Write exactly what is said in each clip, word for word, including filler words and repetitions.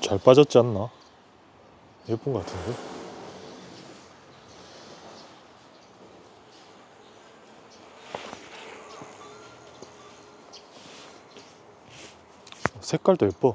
잘 빠졌지 않나? 예쁜 것 같은데? 색깔도 예뻐.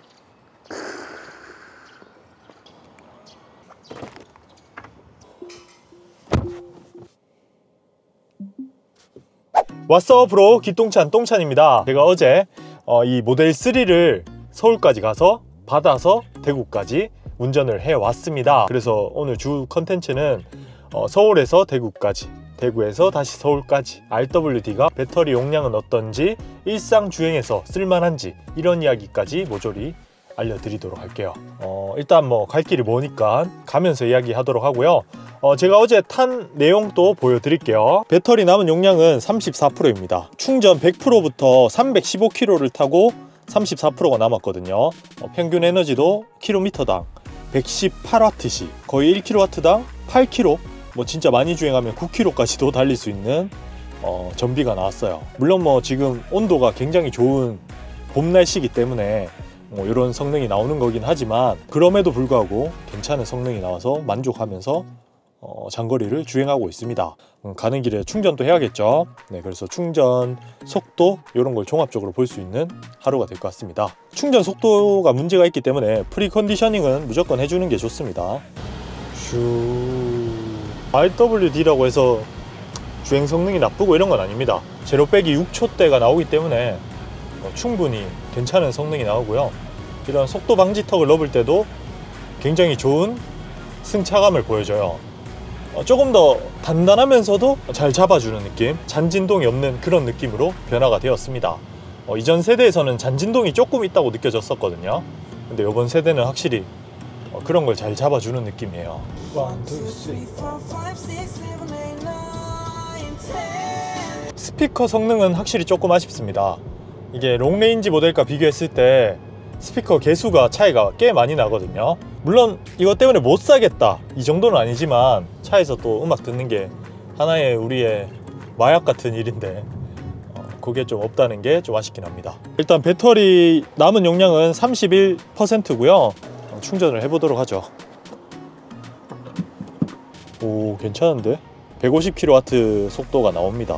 왓썹 브로 기똥찬 똥찬입니다. 제가 어제 어, 이 모델 쓰리를 서울까지 가서 받아서 대구까지 운전을 해왔습니다. 그래서 오늘 주 컨텐츠는 어, 서울에서 대구까지, 대구에서 다시 서울까지 알더블유디가 배터리 용량은 어떤지, 일상 주행에서 쓸만한지 이런 이야기까지 모조리 알려드리도록 할게요. 어, 일단 뭐 갈 길이 머니까 가면서 이야기하도록 하고요. 어, 제가 어제 탄 내용도 보여드릴게요. 배터리 남은 용량은 삼십사 퍼센트입니다. 충전 백 퍼센트부터 삼백십오 킬로미터를 타고 삼십사 퍼센트가 남았거든요. 어, 평균 에너지도 킬로미터당 백십팔 와트시, 거의 일 킬로와트당 팔 킬로미터, 뭐 진짜 많이 주행하면 구 킬로미터까지도 달릴 수 있는 어, 전비가 나왔어요. 물론 뭐 지금 온도가 굉장히 좋은 봄 날씨이기 때문에 뭐 이런 성능이 나오는 거긴 하지만, 그럼에도 불구하고 괜찮은 성능이 나와서 만족하면서 어, 장거리를 주행하고 있습니다. 음, 가는 길에 충전도 해야겠죠. 네, 그래서 충전 속도 이런 걸 종합적으로 볼 수 있는 하루가 될 것 같습니다. 충전 속도가 문제가 있기 때문에 프리 컨디셔닝은 무조건 해주는 게 좋습니다. 슈... 알더블유디라고 해서 주행 성능이 나쁘고 이런 건 아닙니다. 제로 빼기 육 초대가 나오기 때문에 어, 충분히 괜찮은 성능이 나오고요. 이런 속도 방지턱을 넣을 때도 굉장히 좋은 승차감을 보여줘요. 어, 조금 더 단단하면서도 잘 잡아주는 느낌, 잔진동이 없는 그런 느낌으로 변화가 되었습니다. 어, 이전 세대에서는 잔진동이 조금 있다고 느껴졌었거든요. 근데 이번 세대는 확실히 어, 그런 걸 잘 잡아주는 느낌이에요. 스피커 성능은 확실히 조금 아쉽습니다. 이게 롱레인지 모델과 비교했을 때 스피커 개수가 차이가 꽤 많이 나거든요. 물론 이것 때문에 못 사겠다 이 정도는 아니지만, 차에서 또 음악 듣는 게 하나의 우리의 마약 같은 일인데 어, 그게 좀 없다는 게 좀 아쉽긴 합니다. 일단 배터리 남은 용량은 삼십일 퍼센트고요 어, 충전을 해보도록 하죠. 오, 괜찮은데? 백오십 킬로와트 속도가 나옵니다.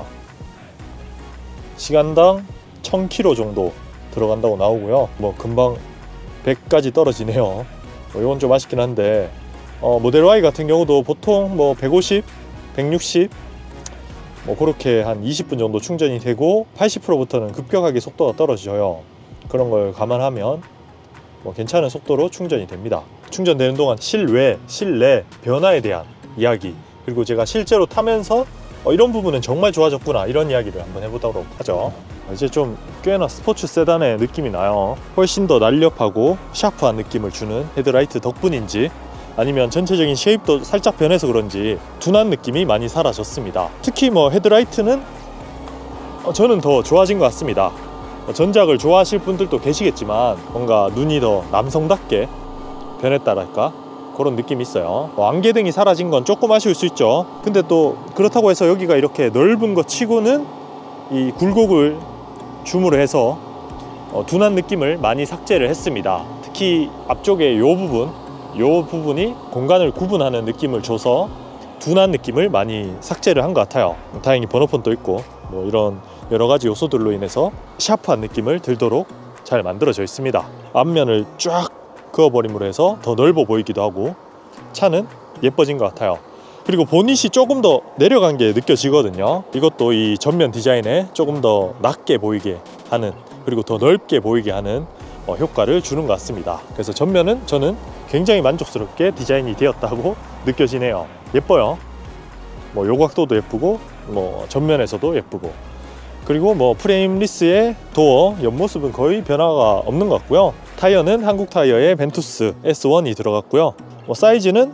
시간당 천 킬로미터 정도 들어간다고 나오고요. 뭐 금방 백까지 떨어지네요. 뭐 이건 좀 아쉽긴 한데, 어, 모델 Y 같은 경우도 보통 뭐 백오십, 백육십 뭐 그렇게 한 이십 분 정도 충전이 되고 팔십 퍼센트부터는 급격하게 속도가 떨어져요. 그런 걸 감안하면 뭐 괜찮은 속도로 충전이 됩니다. 충전되는 동안 실외, 실내 변화에 대한 이야기, 그리고 제가 실제로 타면서 어, 이런 부분은 정말 좋아졌구나 이런 이야기를 한번 해보도록 하죠. 이제 좀 꽤나 스포츠 세단의 느낌이 나요. 훨씬 더 날렵하고 샤프한 느낌을 주는 헤드라이트 덕분인지, 아니면 전체적인 쉐입도 살짝 변해서 그런지 둔한 느낌이 많이 사라졌습니다. 특히 뭐 헤드라이트는 어, 저는 더 좋아진 것 같습니다. 전작을 좋아하실 분들도 계시겠지만 뭔가 눈이 더 남성답게 변했다랄까, 그런 느낌이 있어요. 뭐 안개등이 사라진 건 조금 아쉬울 수 있죠. 근데 또 그렇다고 해서 여기가 이렇게 넓은 것 치고는 이 굴곡을 줌으로 해서 어, 둔한 느낌을 많이 삭제를 했습니다. 특히 앞쪽에 요 부분, 요 부분이 공간을 구분하는 느낌을 줘서 둔한 느낌을 많이 삭제를 한 것 같아요. 다행히 번호폰도 있고 뭐 이런 여러 가지 요소들로 인해서 샤프한 느낌을 들도록 잘 만들어져 있습니다. 앞면을 쫙 그어버림으로 해서 더 넓어 보이기도 하고 차는 예뻐진 것 같아요. 그리고 보닛이 조금 더 내려간 게 느껴지거든요. 이것도 이 전면 디자인에 조금 더 낮게 보이게 하는, 그리고 더 넓게 보이게 하는 어, 효과를 주는 것 같습니다. 그래서 전면은 저는 굉장히 만족스럽게 디자인이 되었다고 느껴지네요. 예뻐요. 뭐 요각도도 예쁘고 뭐 전면에서도 예쁘고, 그리고 뭐 프레임리스의 도어 옆모습은 거의 변화가 없는 것 같고요. 타이어는 한국 타이어의 벤투스 에스 원이 들어갔고요. 뭐 사이즈는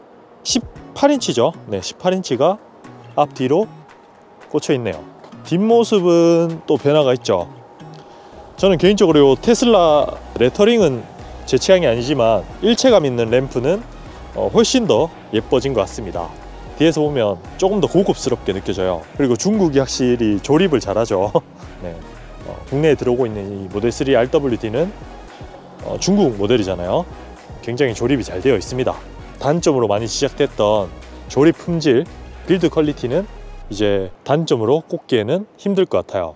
십팔 인치죠. 네, 십팔 인치가 앞뒤로 꽂혀 있네요. 뒷모습은 또 변화가 있죠. 저는 개인적으로 요 테슬라 레터링은 제 취향이 아니지만 일체감 있는 램프는 어, 훨씬 더 예뻐진 것 같습니다. 뒤에서 보면 조금 더 고급스럽게 느껴져요. 그리고 중국이 확실히 조립을 잘하죠. 네, 어, 국내에 들어오고 있는 이 모델 쓰리 알더블유디는 어, 중국 모델이잖아요. 굉장히 조립이 잘 되어 있습니다. 단점으로 많이 지적됐던 조립 품질, 빌드 퀄리티는 이제 단점으로 꼽기에는 힘들 것 같아요.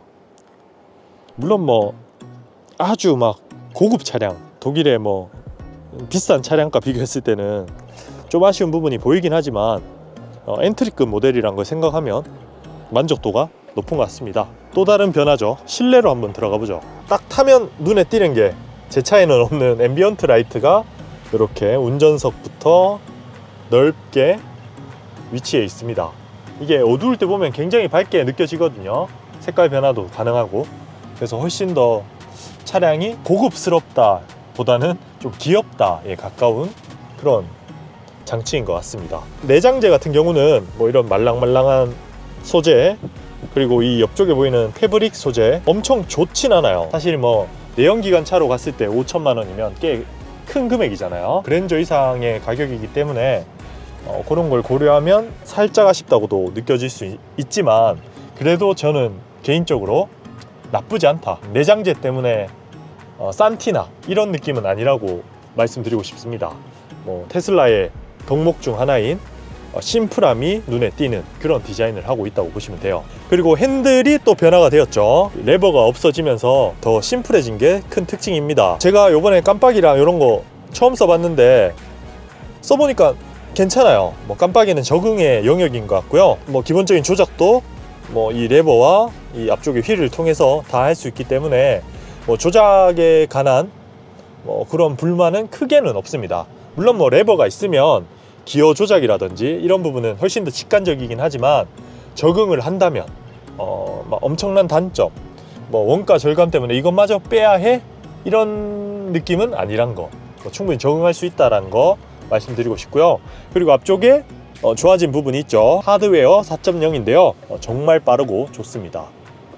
물론 뭐 아주 막 고급 차량, 독일의 뭐 비싼 차량과 비교했을 때는 좀 아쉬운 부분이 보이긴 하지만 어, 엔트리급 모델이란 걸 생각하면 만족도가 높은 것 같습니다. 또 다른 변화죠. 실내로 한번 들어가 보죠. 딱 타면 눈에 띄는 게 제 차에는 없는 앰비언트 라이트가 이렇게 운전석부터 넓게 위치해 있습니다. 이게 어두울 때 보면 굉장히 밝게 느껴지거든요. 색깔 변화도 가능하고, 그래서 훨씬 더 차량이 고급스럽다 보다는 좀 귀엽다에 가까운 그런 장치인 것 같습니다. 내장재 같은 경우는 뭐 이런 말랑말랑한 소재, 그리고 이 옆쪽에 보이는 패브릭 소재 엄청 좋진 않아요. 사실 뭐 내연기관 차로 갔을 때 오천만 원이면 꽤 큰 금액이잖아요. 그랜저 이상의 가격이기 때문에 어, 그런 걸 고려하면 살짝 아쉽다고도 느껴질 수 있, 있지만 그래도 저는 개인적으로 나쁘지 않다. 내장재 때문에 어, 산티나 이런 느낌은 아니라고 말씀드리고 싶습니다. 뭐 테슬라의 덕목 중 하나인 어, 심플함이 눈에 띄는 그런 디자인을 하고 있다고 보시면 돼요. 그리고 핸들이 또 변화가 되었죠. 레버가 없어지면서 더 심플해진 게 큰 특징입니다. 제가 요번에 깜빡이랑 이런 거 처음 써봤는데 써보니까 괜찮아요. 뭐 깜빡이는 적응의 영역인 것 같고요. 뭐 기본적인 조작도 뭐 이 레버와 이 앞쪽의 휠을 통해서 다 할 수 있기 때문에 뭐 조작에 관한 뭐 그런 불만은 크게는 없습니다. 물론 뭐 레버가 있으면 기어 조작이라든지 이런 부분은 훨씬 더 직관적이긴 하지만 적응을 한다면 어, 막 엄청난 단점, 뭐 원가 절감 때문에 이것마저 빼야 해? 이런 느낌은 아니란 거, 뭐 충분히 적응할 수 있다는 거 말씀드리고 싶고요. 그리고 앞쪽에 어, 좋아진 부분이 있죠. 하드웨어 사 점 영인데요 어, 정말 빠르고 좋습니다.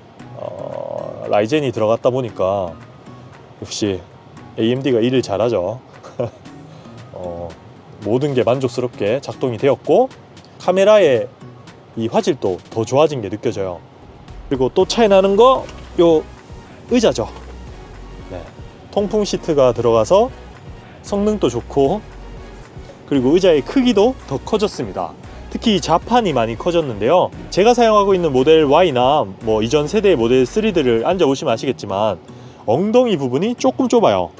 어, 라이젠이 들어갔다 보니까 역시 에이엠디가 일을 잘하죠. 어, 모든 게 만족스럽게 작동이 되었고 카메라의 이 화질도 더 좋아진 게 느껴져요. 그리고 또 차이 나는 거 요 의자죠. 네. 통풍 시트가 들어가서 성능도 좋고, 그리고 의자의 크기도 더 커졌습니다. 특히 좌판이 많이 커졌는데요. 제가 사용하고 있는 모델 Y나 뭐 이전 세대의 모델 쓰리들을 앉아보시면 아시겠지만 엉덩이 부분이 조금 좁아요.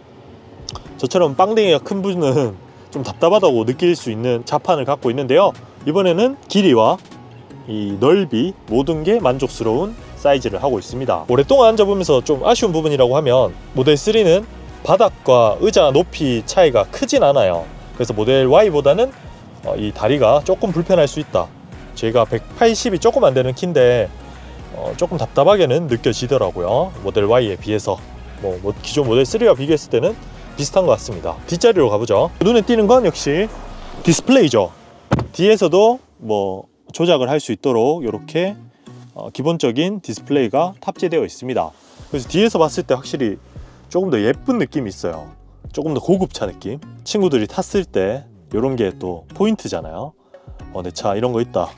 저처럼 빵댕이가 큰 분은 좀 답답하다고 느낄 수 있는 좌판을 갖고 있는데요. 이번에는 길이와 이 넓이 모든 게 만족스러운 사이즈를 하고 있습니다. 오랫동안 앉아보면서 좀 아쉬운 부분이라고 하면 모델 쓰리는 바닥과 의자 높이 차이가 크진 않아요. 그래서 모델 Y보다는 이 다리가 조금 불편할 수 있다. 제가 백팔십이 조금 안 되는 키인데 어 조금 답답하게는 느껴지더라고요. 모델 Y에 비해서 뭐 기존 모델 쓰리와 비교했을 때는 비슷한 것 같습니다. 뒷자리로 가보죠. 눈에 띄는 건 역시 디스플레이죠. 뒤에서도 뭐 조작을 할 수 있도록 이렇게 어 기본적인 디스플레이가 탑재되어 있습니다. 그래서 뒤에서 봤을 때 확실히 조금 더 예쁜 느낌이 있어요. 조금 더 고급차 느낌. 친구들이 탔을 때 이런 게 또 포인트잖아요. 어, 내 차 이런 거 있다.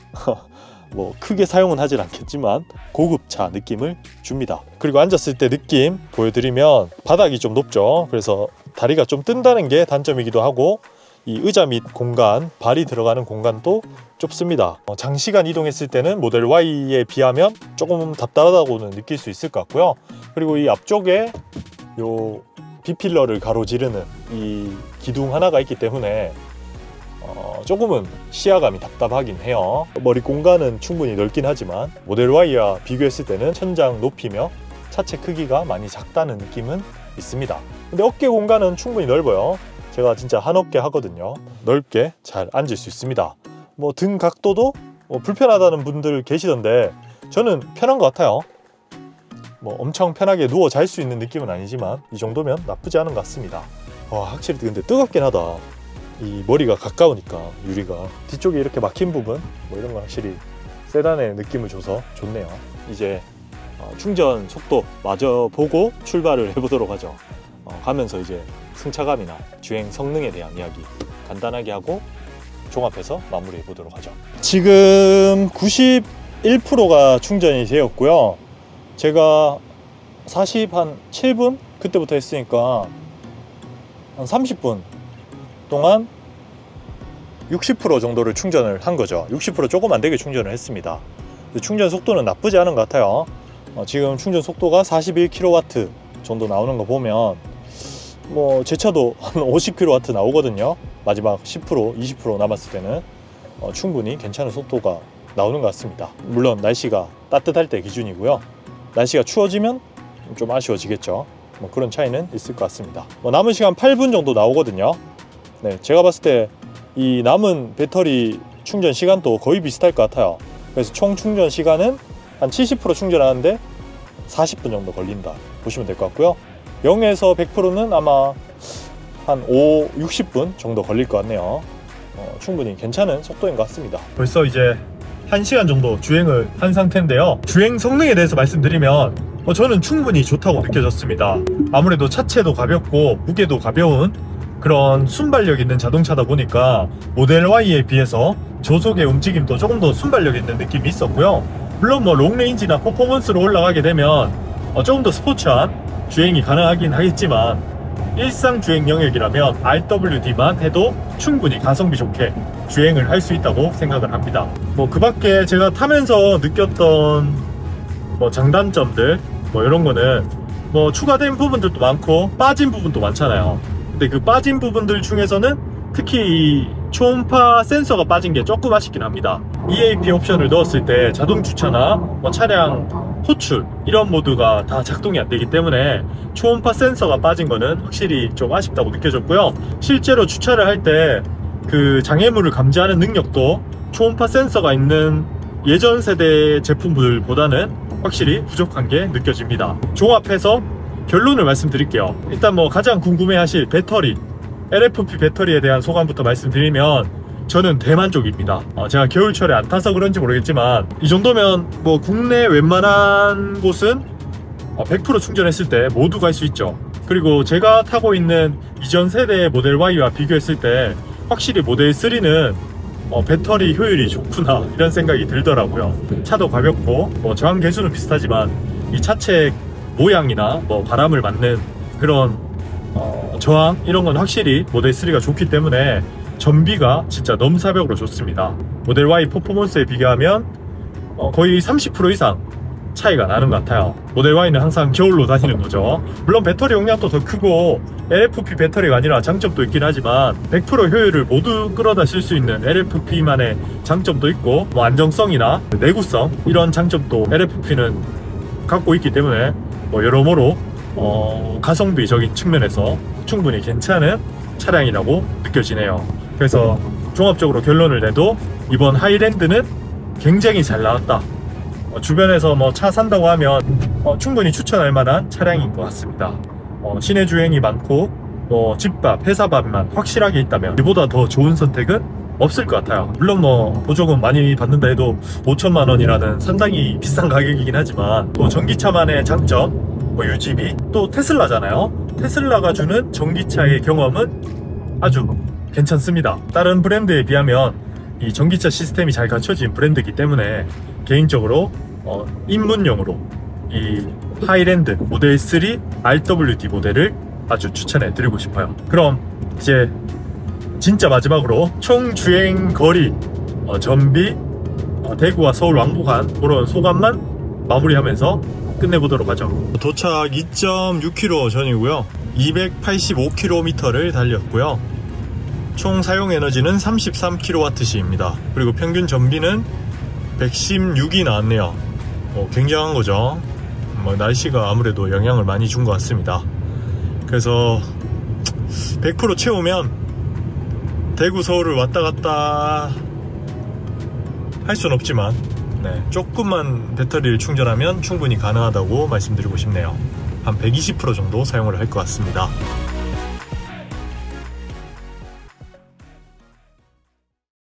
뭐 크게 사용은 하진 않겠지만 고급차 느낌을 줍니다. 그리고 앉았을 때 느낌 보여드리면 바닥이 좀 높죠. 그래서 다리가 좀 뜬다는 게 단점이기도 하고, 이 의자 및 공간, 발이 들어가는 공간도 좁습니다. 어, 장시간 이동했을 때는 모델 Y에 비하면 조금 답답하다고는 느낄 수 있을 것 같고요. 그리고 이 앞쪽에 요 B필러를 가로지르는 이 기둥 하나가 있기 때문에 어, 조금은 시야감이 답답하긴 해요. 머리 공간은 충분히 넓긴 하지만 모델 Y와 비교했을 때는 천장 높이며 차체 크기가 많이 작다는 느낌은 있습니다. 근데 어깨 공간은 충분히 넓어요. 제가 진짜 한 어깨 하거든요. 넓게 잘 앉을 수 있습니다. 뭐 등 각도도 뭐 불편하다는 분들 계시던데 저는 편한 것 같아요. 뭐 엄청 편하게 누워 잘 수 있는 느낌은 아니지만 이 정도면 나쁘지 않은 것 같습니다. 와, 확실히 근데 뜨겁긴 하다. 이 머리가 가까우니까 유리가 뒤쪽에 이렇게 막힌 부분 뭐 이런 거 확실히 세단의 느낌을 줘서 좋네요. 이제 어, 충전 속도 마저 보고 출발을 해보도록 하죠. 어, 가면서 이제 승차감이나 주행 성능에 대한 이야기 간단하게 하고 종합해서 마무리해 보도록 하죠. 지금 구십일 퍼센트가 충전이 되었고요. 제가 사십칠 분 그때부터 했으니까 한 삼십 분 동안 육십 퍼센트 정도를 충전을 한 거죠. 육십 퍼센트 조금 안 되게 충전을 했습니다. 충전 속도는 나쁘지 않은 것 같아요. 어, 지금 충전 속도가 사십일 킬로와트 정도 나오는 거 보면 뭐 제 차도 한 오십 킬로와트 나오거든요. 마지막 십 퍼센트 이십 퍼센트 남았을 때는 어, 충분히 괜찮은 속도가 나오는 것 같습니다. 물론 날씨가 따뜻할 때 기준이고요. 날씨가 추워지면 좀 아쉬워지겠죠. 뭐 그런 차이는 있을 것 같습니다. 뭐 남은 시간 팔 분 정도 나오거든요. 네, 제가 봤을 때 이 남은 배터리 충전 시간도 거의 비슷할 것 같아요. 그래서 총 충전 시간은 한 칠십 퍼센트 충전하는데 사십 분 정도 걸린다 보시면 될 것 같고요. 영에서 백 퍼센트는 아마 한 오, 육십 분 정도 걸릴 것 같네요. 어, 충분히 괜찮은 속도인 것 같습니다. 벌써 이제 한 시간 정도 주행을 한 상태인데요. 주행 성능에 대해서 말씀드리면 어, 저는 충분히 좋다고 느껴졌습니다. 아무래도 차체도 가볍고 무게도 가벼운 그런 순발력 있는 자동차다 보니까 모델 Y에 비해서 저속의 움직임도 조금 더 순발력 있는 느낌이 있었고요. 물론 뭐 롱레인지나 퍼포먼스로 올라가게 되면 어, 조금 더 스포츠한 주행이 가능하긴 하겠지만 일상 주행 영역이라면 알더블유디만 해도 충분히 가성비 좋게 주행을 할 수 있다고 생각을 합니다. 뭐 그 밖에 제가 타면서 느꼈던 뭐 장단점들 뭐 이런 거는 뭐 추가된 부분들도 많고 빠진 부분도 많잖아요. 근데 그 빠진 부분들 중에서는 특히 이 초음파 센서가 빠진 게 조금 아쉽긴 합니다. 이에이피 옵션을 넣었을 때 자동 주차나 뭐 차량 호출 이런 모드가 다 작동이 안 되기 때문에 초음파 센서가 빠진 거는 확실히 좀 아쉽다고 느껴졌고요. 실제로 주차를 할 때 그 장애물을 감지하는 능력도 초음파 센서가 있는 예전 세대 제품들보다는 확실히 부족한 게 느껴집니다. 종합해서 결론을 말씀드릴게요. 일단 뭐 가장 궁금해하실 배터리, 엘에프피 배터리에 대한 소감부터 말씀드리면 저는 대만족입니다. 어, 제가 겨울철에 안 타서 그런지 모르겠지만 이 정도면 뭐 국내 웬만한 곳은 백 퍼센트 충전했을 때 모두 갈 수 있죠. 그리고 제가 타고 있는 이전 세대 모델 Y와 비교했을 때 확실히 모델 쓰리는 어, 배터리 효율이 좋구나 이런 생각이 들더라고요. 차도 가볍고 뭐 저항 개수는 비슷하지만 이 차체 모양이나 뭐 바람을 맞는 그런 어, 저항 이런 건 확실히 모델 쓰리가 좋기 때문에 전비가 진짜 넘사벽으로 좋습니다. 모델 Y 퍼포먼스에 비교하면 어, 거의 삼십 퍼센트 이상 차이가 나는 것 같아요. 모델 Y는 항상 겨울로 다니는 거죠. 물론 배터리 용량도 더 크고 엘에프피 배터리가 아니라 장점도 있긴 하지만 백 퍼센트 효율을 모두 끌어다 쓸 수 있는 엘에프피만의 장점도 있고 뭐 안정성이나 내구성 이런 장점도 엘에프피는 갖고 있기 때문에 뭐 여러모로 어, 가성비적인 측면에서 충분히 괜찮은 차량이라고 느껴지네요. 그래서 종합적으로 결론을 내도 이번 하이랜드는 굉장히 잘 나왔다. 어, 주변에서 뭐 차 산다고 하면 어, 충분히 추천할 만한 차량인 것 같습니다. 어, 시내 주행이 많고 뭐 집밥, 회사밥만 확실하게 있다면 이보다 더 좋은 선택은 없을 것 같아요. 물론 뭐 보조금 많이 받는다 해도 오천만 원이라는 상당히 비싼 가격이긴 하지만 또 전기차만의 장점, 뭐 유지비, 또 테슬라잖아요. 테슬라가 주는 전기차의 경험은 아주 괜찮습니다. 다른 브랜드에 비하면 이 전기차 시스템이 잘 갖춰진 브랜드이기 때문에 개인적으로 어, 입문용으로 이 하이랜드 모델 쓰리 알더블유디 모델을 아주 추천해 드리고 싶어요. 그럼 이제 진짜 마지막으로 총 주행 거리, 어, 전비, 어, 대구와 서울 왕복한 그런 소감만 마무리하면서 끝내보도록 하죠. 도착 이 점 육 킬로미터 전이고요. 이백팔십오 킬로미터를 달렸고요. 총 사용 에너지는 삼십삼 킬로와트시입니다. 그리고 평균 전비는 백십육이 나왔네요. 어, 굉장한 거죠. 뭐 날씨가 아무래도 영향을 많이 준 것 같습니다. 그래서 백 퍼센트 채우면 대구 서울을 왔다 갔다 할 순 없지만 네, 조금만 배터리를 충전하면 충분히 가능하다고 말씀드리고 싶네요. 한 백이십 퍼센트 정도 사용을 할 것 같습니다.